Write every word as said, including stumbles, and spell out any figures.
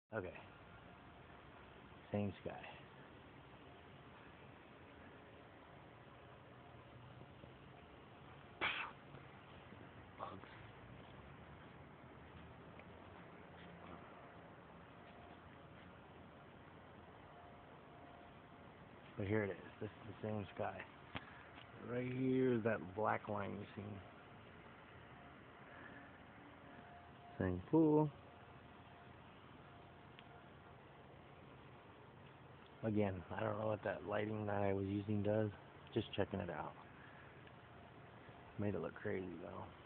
Okay. Same sky. Bugs. But here it is. This is the same sky. Right here is that black line you see. Same pool. Again, I don't know what that lighting that I was using does. Just checking it out. Made it look crazy though.